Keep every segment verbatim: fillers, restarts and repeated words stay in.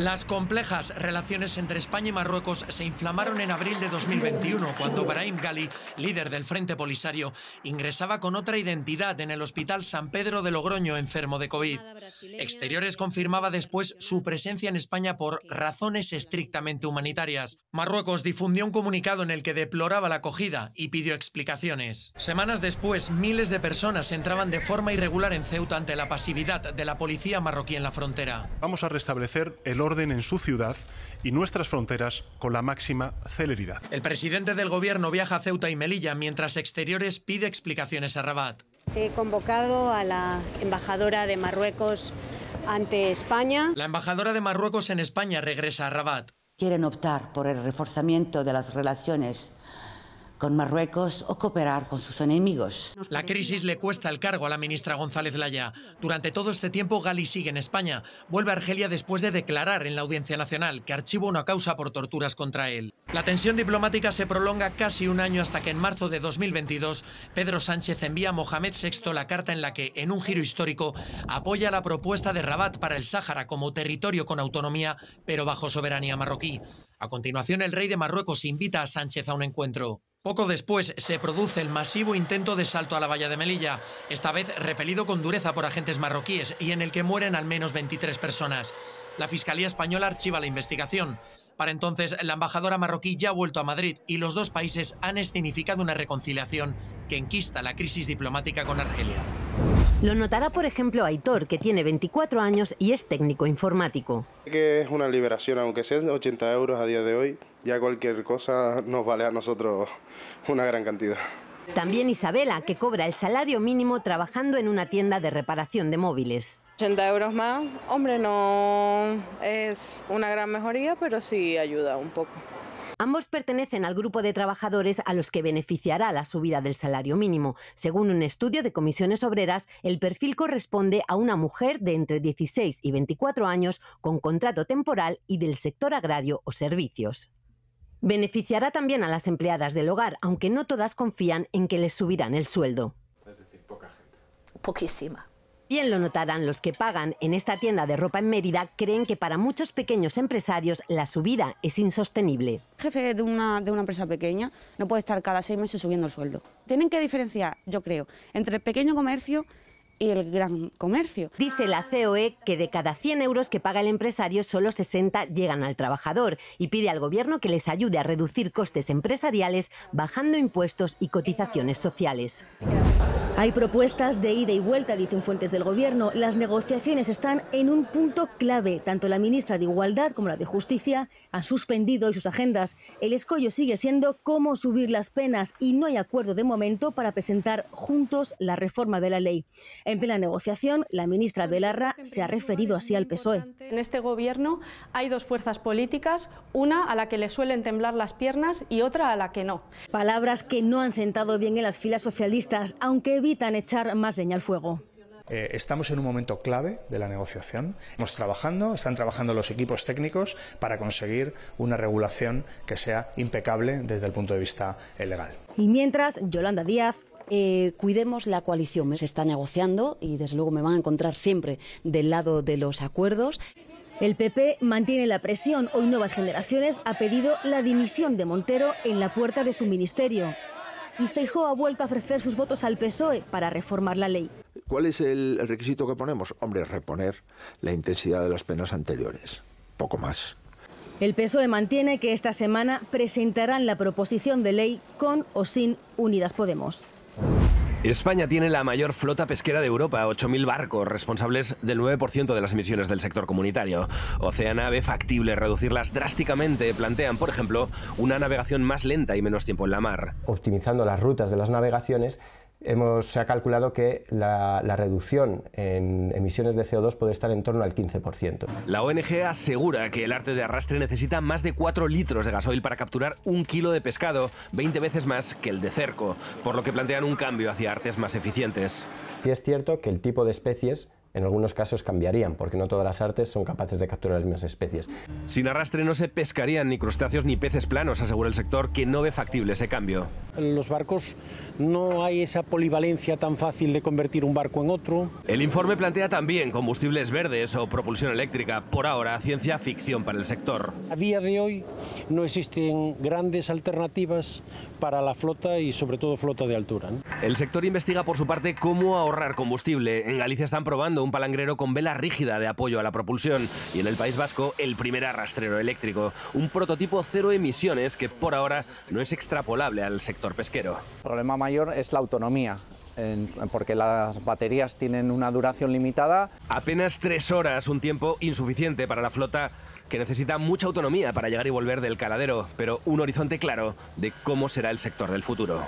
Las complejas relaciones entre España y Marruecos se inflamaron en abril de dos mil veintiuno, cuando Brahim Ghali, líder del Frente Polisario, ingresaba con otra identidad en el Hospital San Pedro de Logroño, enfermo de COVID. Exteriores confirmaba después su presencia en España por razones estrictamente humanitarias. Marruecos difundió un comunicado en el que deploraba la acogida y pidió explicaciones. Semanas después, miles de personas entraban de forma irregular en Ceuta ante la pasividad de la policía marroquí en la frontera. Vamos a restablecer el orden en su ciudad y nuestras fronteras con la máxima celeridad. El presidente del gobierno viaja a Ceuta y Melilla, mientras Exteriores pide explicaciones a Rabat. He convocado a la embajadora de Marruecos ante España. La embajadora de Marruecos en España regresa a Rabat. Quieren optar por el reforzamiento de las relaciones con Marruecos o cooperar con sus enemigos. La crisis le cuesta el cargo a la ministra González Laya. Durante todo este tiempo, Ghali sigue en España. Vuelve a Argelia después de declarar en la Audiencia Nacional que archiva una causa por torturas contra él. La tensión diplomática se prolonga casi un año hasta que en marzo de dos mil veintidós Pedro Sánchez envía a Mohamed sexto la carta en la que, en un giro histórico, apoya la propuesta de Rabat para el Sáhara como territorio con autonomía, pero bajo soberanía marroquí. A continuación, el rey de Marruecos invita a Sánchez a un encuentro. Poco después se produce el masivo intento de salto a la valla de Melilla, esta vez repelido con dureza por agentes marroquíes y en el que mueren al menos veintitrés personas. La Fiscalía Española archiva la investigación. Para entonces, la embajadora marroquí ya ha vuelto a Madrid y los dos países han escenificado una reconciliación que enquista la crisis diplomática con Argelia. Lo notará, por ejemplo, Aitor, que tiene veinticuatro años y es técnico informático. Que es una liberación, aunque sean ochenta euros a día de hoy, ya cualquier cosa nos vale a nosotros una gran cantidad. También Isabela, que cobra el salario mínimo trabajando en una tienda de reparación de móviles. ochenta euros más, hombre, no es una gran mejoría, pero sí ayuda un poco. Ambos pertenecen al grupo de trabajadores a los que beneficiará la subida del salario mínimo. Según un estudio de Comisiones Obreras, el perfil corresponde a una mujer de entre dieciséis y veinticuatro años con contrato temporal y del sector agrario o servicios. Beneficiará también a las empleadas del hogar, aunque no todas confían en que les subirán el sueldo. Es decir, poca gente. Poquísima. Bien lo notarán los que pagan en esta tienda de ropa en Mérida, creen que para muchos pequeños empresarios la subida es insostenible. El jefe de una, de una empresa pequeña no puede estar cada seis meses subiendo el sueldo. Tienen que diferenciar, yo creo, entre el pequeño comercio y el gran comercio. Dice la C O E que de cada cien euros que paga el empresario, solo sesenta llegan al trabajador y pide al gobierno que les ayude a reducir costes empresariales bajando impuestos y cotizaciones sociales. Hay propuestas de ida y vuelta, dicen fuentes del gobierno. Las negociaciones están en un punto clave. Tanto la ministra de Igualdad como la de Justicia han suspendido hoy sus agendas. El escollo sigue siendo cómo subir las penas y no hay acuerdo de momento para presentar juntos la reforma de la ley. En plena negociación, la ministra Belarra se ha referido así al P S O E. En este gobierno hay dos fuerzas políticas, una a la que le suelen temblar las piernas y otra a la que no. Palabras que no han sentado bien en las filas socialistas, aunque evitan echar más leña al fuego. Eh, estamos en un momento clave de la negociación. Estamos trabajando, están trabajando los equipos técnicos para conseguir una regulación que sea impecable desde el punto de vista legal. Y mientras, Yolanda Díaz. Eh, cuidemos la coalición. Se está negociando y desde luego me van a encontrar siempre del lado de los acuerdos. El P P mantiene la presión. Hoy Nuevas Generaciones ha pedido la dimisión de Montero en la puerta de su ministerio. Y Feijóo ha vuelto a ofrecer sus votos al P S O E para reformar la ley. ¿Cuál es el requisito que ponemos? Hombre, reponer la intensidad de las penas anteriores. Poco más. El P S O E mantiene que esta semana presentarán la proposición de ley con o sin Unidas Podemos. España tiene la mayor flota pesquera de Europa, ocho mil barcos, responsables del nueve por ciento de las emisiones del sector comunitario. Oceana ve factible reducirlas drásticamente. Plantean, por ejemplo, una navegación más lenta y menos tiempo en la mar. Optimizando las rutas de las navegaciones, hemos, se ha calculado que la, la reducción en emisiones de C O dos puede estar en torno al quince por ciento. La O N G asegura que el arte de arrastre necesita más de cuatro litros de gasoil para capturar un kilo de pescado, veinte veces más que el de cerco, por lo que plantean un cambio hacia artes más eficientes. Sí es cierto que el tipo de especies en algunos casos cambiarían, porque no todas las artes son capaces de capturar las mismas especies. Sin arrastre no se pescarían ni crustáceos ni peces planos, asegura el sector, que no ve factible ese cambio. En los barcos no hay esa polivalencia tan fácil de convertir un barco en otro. El informe plantea también combustibles verdes o propulsión eléctrica. Por ahora, ciencia ficción para el sector. A día de hoy no existen grandes alternativas para la flota y sobre todo flota de altura, ¿no? El sector investiga por su parte cómo ahorrar combustible. En Galicia están probando un palangrero con vela rígida de apoyo a la propulsión y en el País Vasco el primer arrastrero eléctrico, un prototipo cero emisiones que por ahora no es extrapolable al sector pesquero. El problema mayor es la autonomía, porque las baterías tienen una duración limitada. Apenas tres horas, un tiempo insuficiente para la flota que necesita mucha autonomía para llegar y volver del caladero, pero un horizonte claro de cómo será el sector del futuro.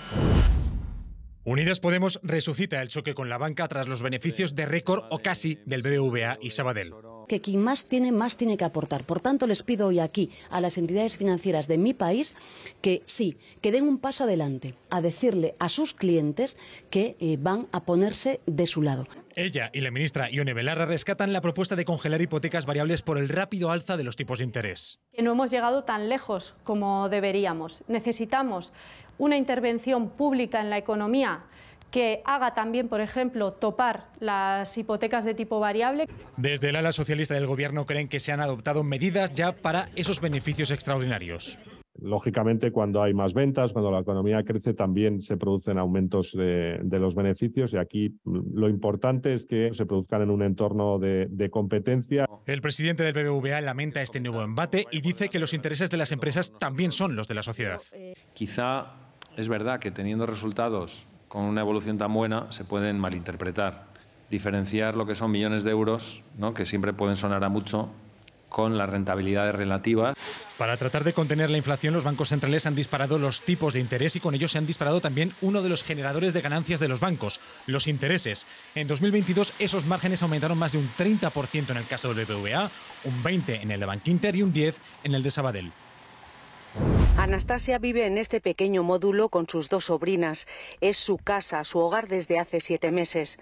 Unidas Podemos resucita el choque con la banca tras los beneficios de récord o casi del B B V A y Sabadell. Que quien más tiene, más tiene que aportar. Por tanto, les pido hoy aquí a las entidades financieras de mi país que sí, que den un paso adelante, a decirle a sus clientes que eh, van a ponerse de su lado. Ella y la ministra Ione Belarra rescatan la propuesta de congelar hipotecas variables por el rápido alza de los tipos de interés. Que no hemos llegado tan lejos como deberíamos. Necesitamos una intervención pública en la economía que haga también, por ejemplo, topar las hipotecas de tipo variable. Desde el ala socialista del Gobierno creen que se han adoptado medidas ya para esos beneficios extraordinarios. Lógicamente, cuando hay más ventas, cuando la economía crece, también se producen aumentos de, de los beneficios y aquí lo importante es que se produzcan en un entorno de, de competencia. El presidente del B B V A lamenta este nuevo embate y dice que los intereses de las empresas también son los de la sociedad. Quizá es verdad que teniendo resultados con una evolución tan buena se pueden malinterpretar, diferenciar lo que son millones de euros, ¿no?, que siempre pueden sonar a mucho, con las rentabilidades relativas. Para tratar de contener la inflación, los bancos centrales han disparado los tipos de interés y con ello se han disparado también uno de los generadores de ganancias de los bancos, los intereses. En dos mil veintidós esos márgenes aumentaron más de un treinta por ciento en el caso del B B V A, un veinte por ciento en el de Bankinter y un diez por ciento en el de Sabadell. Anastasia vive en este pequeño módulo con sus dos sobrinas. Es su casa, su hogar desde hace siete meses.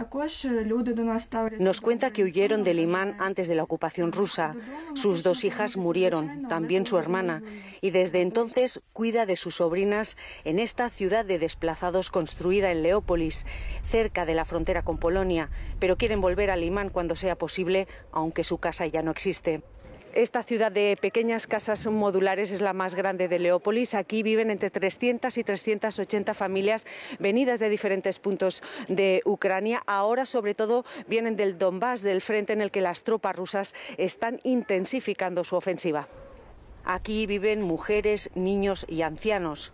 Nos cuenta que huyeron del Limán antes de la ocupación rusa. Sus dos hijas murieron, también su hermana, y desde entonces cuida de sus sobrinas en esta ciudad de desplazados construida en Leópolis, cerca de la frontera con Polonia, pero quieren volver al Limán cuando sea posible, aunque su casa ya no existe. Esta ciudad de pequeñas casas modulares es la más grande de Leópolis. Aquí viven entre trescientas y trescientas ochenta familias venidas de diferentes puntos de Ucrania. Ahora, sobre todo, vienen del Donbass, del frente en el que las tropas rusas están intensificando su ofensiva. Aquí viven mujeres, niños y ancianos.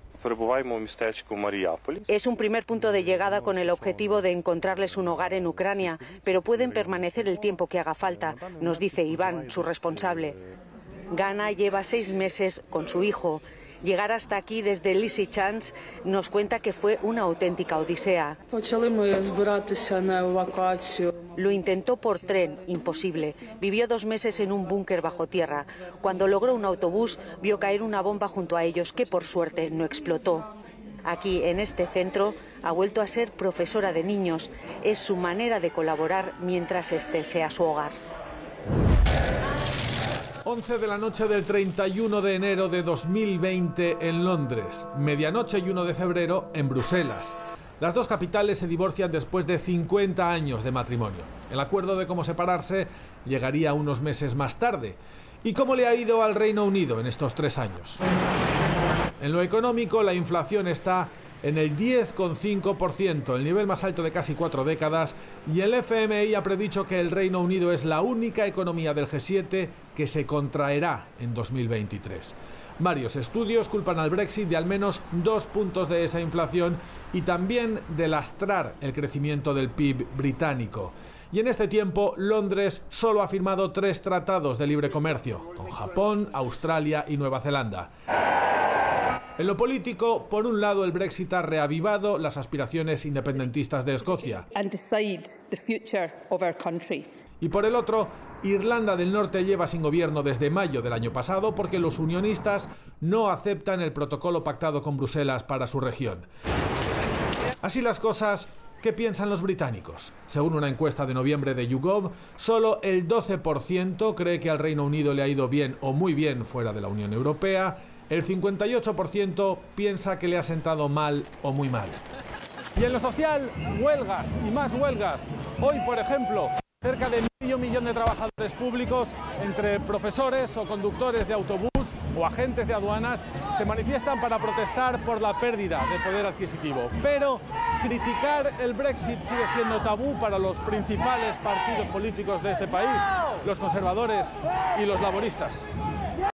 Es un primer punto de llegada con el objetivo de encontrarles un hogar en Ucrania, pero pueden permanecer el tiempo que haga falta, nos dice Iván, su responsable. Gana lleva seis meses con su hijo. Llegar hasta aquí desde Lysychansk nos cuenta que fue una auténtica odisea. Lo intentó por tren, imposible. Vivió dos meses en un búnker bajo tierra. Cuando logró un autobús, vio caer una bomba junto a ellos que por suerte no explotó. Aquí, en este centro, ha vuelto a ser profesora de niños. Es su manera de colaborar mientras este sea su hogar. once de la noche del treinta y uno de enero de dos mil veinte en Londres, medianoche y uno de febrero en Bruselas. Las dos capitales se divorcian después de cincuenta años de matrimonio. El acuerdo de cómo separarse llegaría unos meses más tarde. ¿Y cómo le ha ido al Reino Unido en estos tres años? En lo económico, la inflación está en el diez coma cinco por ciento, el nivel más alto de casi cuatro décadas, y el F M I ha predicho que el Reino Unido es la única economía del G siete que se contraerá en dos mil veintitrés. Varios estudios culpan al Brexit de al menos dos puntos de esa inflación y también de lastrar el crecimiento del P I B británico. Y en este tiempo, Londres solo ha firmado tres tratados de libre comercio, con Japón, Australia y Nueva Zelanda. En lo político, por un lado, el Brexit ha reavivado las aspiraciones independentistas de Escocia. Y por el otro, Irlanda del Norte lleva sin gobierno desde mayo del año pasado porque los unionistas no aceptan el protocolo pactado con Bruselas para su región. Así las cosas, ¿Qué piensan los británicos? Según una encuesta de noviembre de YouGov, solo el doce por ciento cree que al Reino Unido le ha ido bien o muy bien fuera de la Unión Europea. El cincuenta y ocho por ciento piensa que le ha sentado mal o muy mal. Y en lo social, huelgas y más huelgas. Hoy, por ejemplo, cerca de medio millón de trabajadores públicos, entre profesores o conductores de autobús o agentes de aduanas, se manifiestan para protestar por la pérdida de poder adquisitivo. Pero criticar el Brexit sigue siendo tabú para los principales partidos políticos de este país, los conservadores y los laboristas.